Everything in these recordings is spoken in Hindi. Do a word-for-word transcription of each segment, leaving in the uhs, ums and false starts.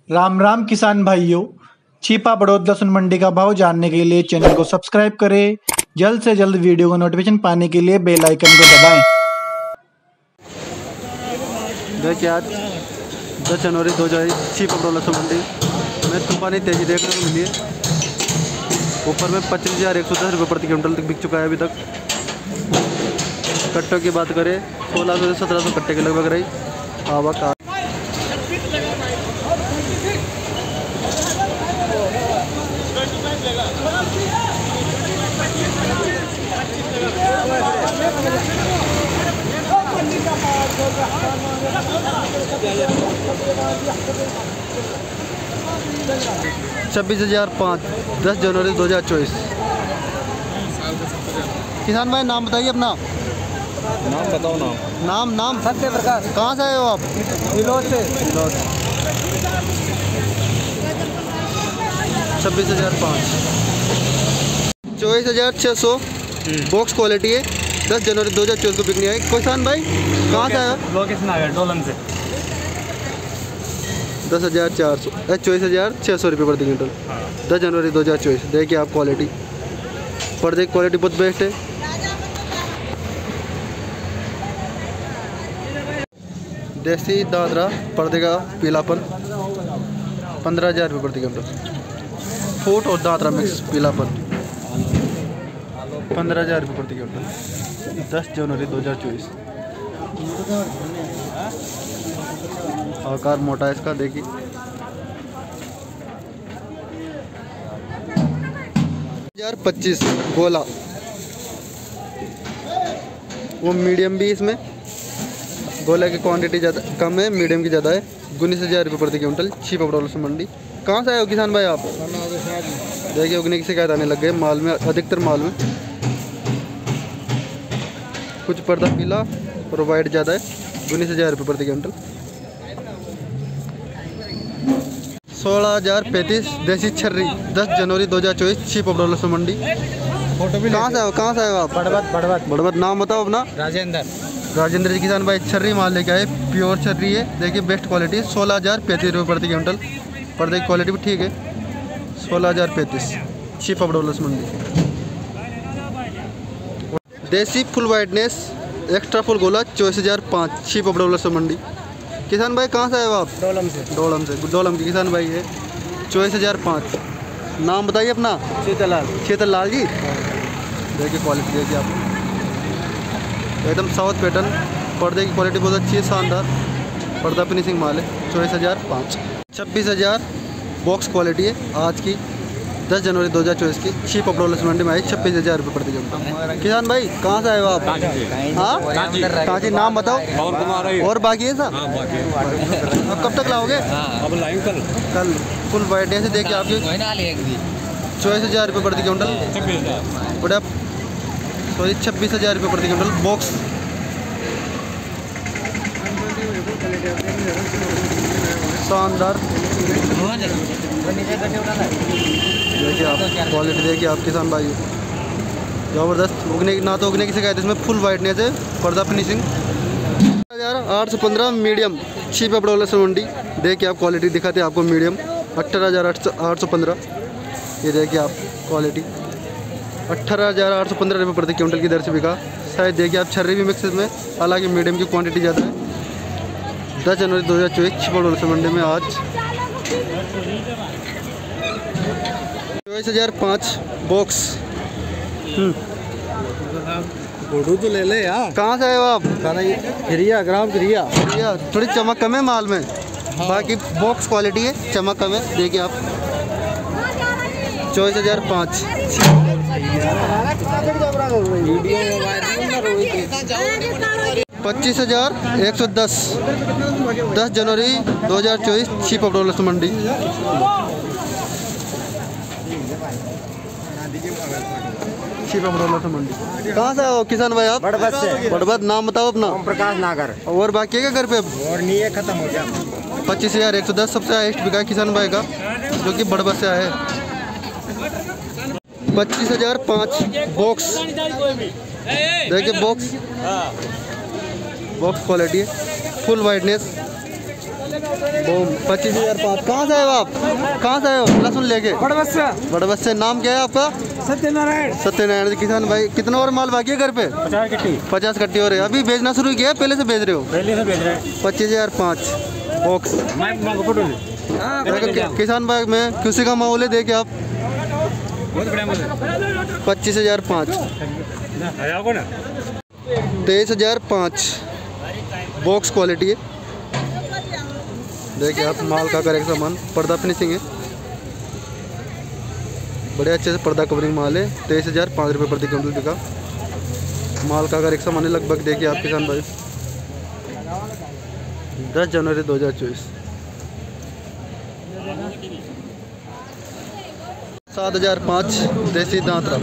राम राम किसान भाइयों, छिपा बड़ौद लहसुन मंडी का भाव जानने के लिए चैनल को सब्सक्राइब करें। जल्द से जल्द वीडियो को नोटिफिकेशन पाने के लिए बेल आइकन को दबाएं। देखिए आज दस जनवरी दो हज़ार छिपा बड़ौद लहसुन मंडी में तूफानी तेजी देखने को मिली है। ऊपर में पच्चीस हज़ार एक सौ दस रुपये प्रति क्विंटल तक बिक चुका है अभी तक। कट्टों की बात करें सोलह सौ से सत्रह सौ कट्टे के लगभग रही आवक। छब्बीस हज़ार पाँच दस जनवरी दो हज़ार चौबीस। किसान भाई नाम बताइए अपना। नाम बताओ। नाम नाम नाम सत्य प्रकाश। कहाँ से आए हो आप? विनोद से। छब्बीस हज़ार पाँच चौबीस हज़ार छः सौ बॉक्स क्वालिटी है। दस जनवरी दो हज़ार चौबीस को बिकनी है। किसान भाई कहाँ से आया? लोकेशन आ गया डोलन से। दस हज़ार चार सौ चौबीस हज़ार छः सौ रुपये प्रति क्विंटल। दस जनवरी दो हज़ार चौबीस। देखिए आप क्वालिटी, पर्दे की क्वालिटी बहुत बेस्ट है। देसी दादरा पर्दे का पीलापन पंद्रह हज़ार रुपये प्रति क्विंटल। फूट और दादरा मिक्स पीलापन पंद्रह हज़ार रुपये प्रति क्विंटल। दस जनवरी दो हज़ार चौबीस। आकार मोटा है इसका, देखिए हजार पच्चीस गोला, वो मीडियम भी इसमें गोला की क्वांटिटी ज़्यादा कम है, मीडियम की ज़्यादा है। उन्नीस हज़ार रुपये प्रति क्विंटल। छिपा बड़ौद लहसुन मंडी। कहाँ से आए हो किसान भाई आप? देखिए उगने की शिकायत आने लग गए माल में, अधिकतर माल में कुछ पर्दा पीला और वाइट ज़्यादा है। उन्नीस हज़ार रुपये प्रति क्विंटल। सोलह हज़ार पैंतीस देसी छर्री। दस जनवरी दो हज़ार चौबीस। छिपा बड़ौद लहसुन मंडी। कहाँ से आए हो? कहाँ से आए हो आप? बड़बत बड़बत बड़बत। नाम बताओ अपना। राजेंद्र। राजेंद्र जी। किसान भाई छर्री माल लेके आए, प्योर छर्री है। देखिए बेस्ट क्वालिटी। सोलह हज़ार पैंतीस रुपये प्रति क्विंटल। पर्दे की क्वालिटी भी ठीक है। सोलह हज़ार पैंतीस छिपा बड़ौद लहसुन मंडी। देसी फुल वाइटनेस एक्स्ट्रा फुल गोला चौबीस हज़ार पाँच। छिपा बड़ौद लहसुन मंडी। किसान भाई कहाँ से आए हो आप? डोलम से। डोलम से। डोलम के किसान भाई है। चौबीस हज़ार पाँच। नाम बताइए अपना। शीतलाल। शीतल लाल जी। देखिए क्वालिटी देखिए आप, एकदम साउथ पैटर्न। पर्दे की क्वालिटी बहुत अच्छी है, शानदार पर्दा फिनिशिंग माल है। चौबीस हज़ार पाँच। छब्बीस हज़ार बॉक्स क्वालिटी है आज की। दस जनवरी दो हज़ार चौबीस की। छिपा बड़ौद लहसुन मंडी में आई छब्बीस हज़ार रुपये प्रति क्विंटल। किसान भाई कहाँ से आए हो आप? हाँ कांची। नाम बताओ। और कुमार और बाकी है सर? अब कब तक लाओगे? अब लाइन कल कल। फुल वाइट से देखिए आपकी चौबीस हज़ार रुपये प्रति क्विंटल। बड़ा सॉरी छब्बीस हज़ार रुपये प्रति क्विंटल बॉक्स। शानदार देखिए आप क्वालिटी देखिए आप किसान भाई, ज़बरदस्त। उगने ना तो उगने की शिकायत इसमें फुल वाइटनेस है। पर्दा फिनिशिंग। हज़ार आठ सौ पंद्रह मीडियम। छिपा बड़ौद लहसुन मंडी। देखिए आप क्वालिटी दिखाते हैं आपको। मीडियम अट्ठारह हज़ार आठ सौ आठ सौ पंद्रह। ये देखिए आप क्वालिटी अट्ठारह हज़ार आठ सौ पंद्रह रुपये प्रति क्विंटल की दर से बिका। शायद देखिए आप छर्री भी मिक्स में, हालांकि मीडियम की क्वांटिटी ज़्यादा है। दस जनवरी दो हज़ार चौबीस। छिपा बड़ौद लहसुन मंडी में आज चौबीस हज़ार पाँच बॉक्स। फोटो तो ले ले यार। कहाँ से आए हो आप? गिरिया ग्राम गिरिया। गिरिया। थोड़ी चमक कम है माल में, बाकी बॉक्स क्वालिटी है, चमक कम है। देखिए आप चौबीस हज़ार पाँच। पच्चीस हज़ार एक सौ दस। दस जनवरी दो हज़ार चौबीस। छिपा बड़ौद लहसुन मंडी। छिपा बड़ौद लहसुन मंडी। कहाँ से आओ किसान भाई आप? बड़बत से। बड़बत। नाम बताओ अपना। ओम प्रकाश नागर। और बाकी है घर पे? और नहीं है, खत्म हो गया। पच्चीस हज़ार एक सौ दस सबसे हाइस्ट बिका है किसान भाई का, जो कि बड़बत से आया है। पच्चीस हज़ार पाँच बॉक्स। देखिए बॉक्स, बॉक्स क्वालिटी है, फुल वाइटनेस। बूम पच्चीस हजार पाँच। कहाँ से आए हो आप? कहाँ से आए हो लहसुन लेके? बड़बस से। बड़बस से। नाम क्या है आपका? सत्यनारायण। सत्यनारायण जी। किसान भाई कितना और माल बाकी है घर पे? पचास कट्टी। पचास कट्टी हो रही है। अभी बेचना शुरू किया, पहले से बेच रहे हो? पहले से बेच रहे हैं। पच्चीस हजार पाँच बॉक्स। किसान भाई में किसी का माहौल है, देखे आप। पच्चीस हजार पाँच। तेईस हजार पाँच बॉक्स क्वालिटी है। देखिए आप माल का करेक्ट सामान, पर्दा फिनिशिंग है, बड़े अच्छे से पर्दा कवरिंग माल है। तेईस हजार पाँच रुपये प्रति क्विंटल बिका माल का करेक्ट सामान है लगभग। देखिए आप किसान भाई, दस जनवरी दो हज़ार चौबीस। सात हजार पाँच देसी दांतरा।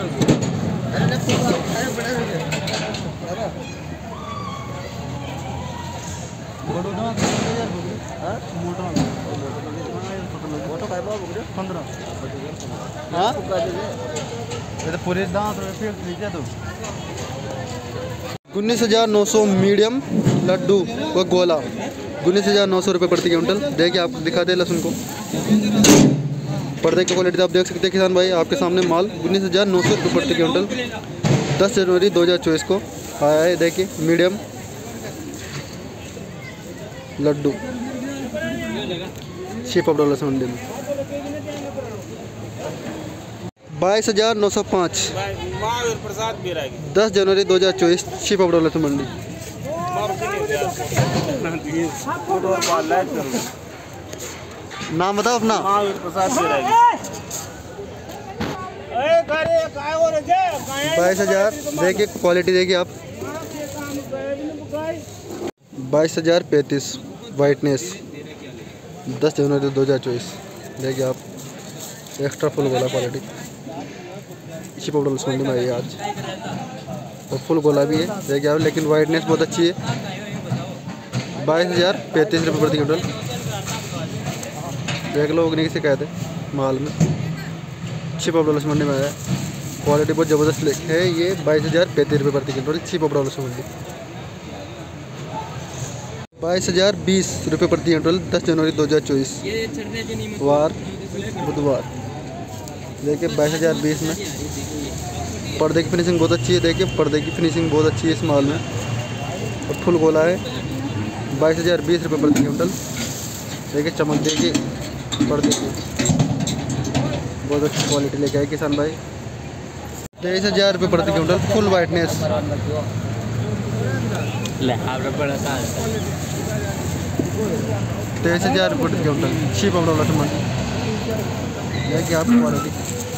उन्नीस हजार नौ सौ मीडियम लड्डू व गोला, उन्नीस हजार नौ सौ रुपये प्रति क्विंटल। देखिए आप दिखाते हैं लहसुन को, पर्दे की क्वालिटी आप देख सकते हैं किसान भाई, आपके सामने माल उन्नीस हजार नौ सौ रुपये प्रति क्विंटल दस जनवरी दो हज़ार चौबीस को आया है। देखिए मीडियम लड्डू शिप ऑफ डॉलर मंडी में बाईस हजार नौ सौ पाँच दस जनवरी दो हज़ार चौबीस शिप ऑफ डॉलर मंडी। नाम बताओ अपना। बाईस हजार देखिए क्वालिटी देखिए आप, बाईस हजार पैंतीस वाइटनेस दस जनवरी दो हज़ार चौबीस। देखिए आप एक्स्ट्रा फुल गोला क्वालिटी शिप ऑफ डॉलर मंडी में आई है आज, और फुल गोला भी है। देखिए आप, लेकिन वाइटनेस बहुत अच्छी है। बाईस हज़ार पैंतीस रुपये प्रति क्विंटल। देख लो उगने की शिकायत है माल में, शिप ऑफ डॉलर मंडी में आया है। क्वालिटी बहुत ज़बरदस्त है ये। बाईस हज़ार पैंतीस रुपये प्रति क्विंटल शिप ऑफ डॉलर मंडी। बाईस हज़ार बीस रुपये प्रति क्विंटल दस जनवरी दो हज़ार चौबीस वार बुधवार। देखिए बाईस हज़ार बीस में पर्दे की फिनिशिंग बहुत अच्छी है। देखिए पर्दे की फिनिशिंग बहुत अच्छी है इस माल में, और फुल गोला है। बाईस हज़ार बीस रुपये प्रति क्विंटल। देखिए चमक देखिए पर्दे की, बहुत अच्छी क्वालिटी लेके आए किसान भाई। तेईस हज़ार रुपये प्रति क्विंटल फुल वाइटनेस। तेईस हज़ार रुपये प्रति क्विंटल शिप ऑफ डॉलर मंडी। देखिए आप क्वालिटी,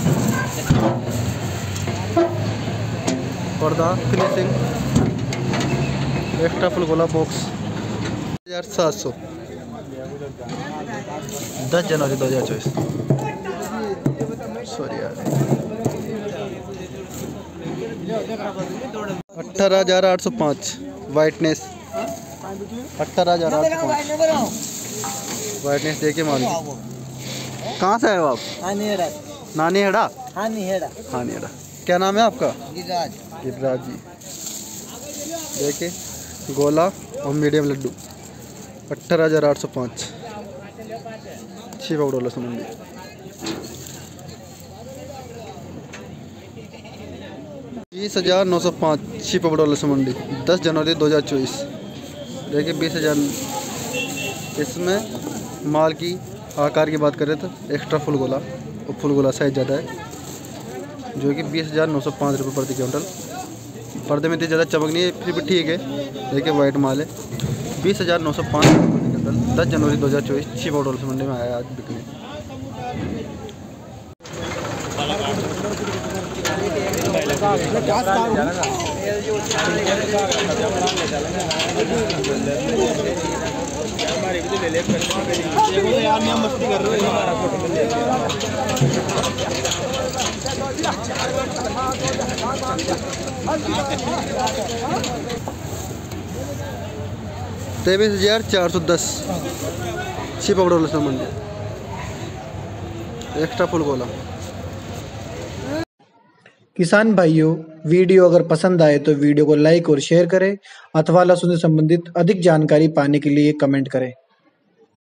पर्दा फिनिशिंग, एक्स्ट्रा फुल गोला बॉक्स। हज़ार सात सौ दस जनवरी दो हज़ार चौबीस। सॉरी यार, अट्ठारह हज़ार आठ सौ पाँच वाइटनेस। अट्ठारह हज़ार आठ सौ पाँच वाइटनेस। देखिए माल कहाँ से आए हो आप? नानी हेड़ा। हानी हेड़ा। हानी हेड़ा। क्या नाम है आपका? गिरिराज। गिरिराज जी। देखिए गोला और मीडियम लड्डू अट्ठारह हज़ार आठ सौ पाँच शिप ऑफ डॉलर मंडी। बीस हज़ार नौ सौ पाँच शिप ऑफ डॉलर मंडी दस जनवरी दो हज़ार चौबीस। देखिए बीस हज़ार। इसमें माल की आकार की बात करें तो एक्स्ट्रा फुल गोला और फुल गोला साइज ज़्यादा है, जो कि बीस हज़ार नौ सौ पाँच रुपये प्रति क्विंटल। पर्दे में इतनी ज़्यादा चमक नहीं है, फिर भी ठीक है। देखिए वाइट माल है। बीस हज़ार नौ सौ पाँच रुपये प्रति क्विंटल दस जनवरी दो हज़ार चौबीस शिप ऑफ डॉलर मंडी में आया आज बिकने। तेईस हज़ार चार सौ दस शिप ऑफ डॉलर मंडी एक्स्ट्रा फुल गोला। किसान भाइयों, वीडियो अगर पसंद आए तो वीडियो को लाइक और शेयर करें, अथवा लहसुन से संबंधित अधिक जानकारी पाने के लिए कमेंट करें।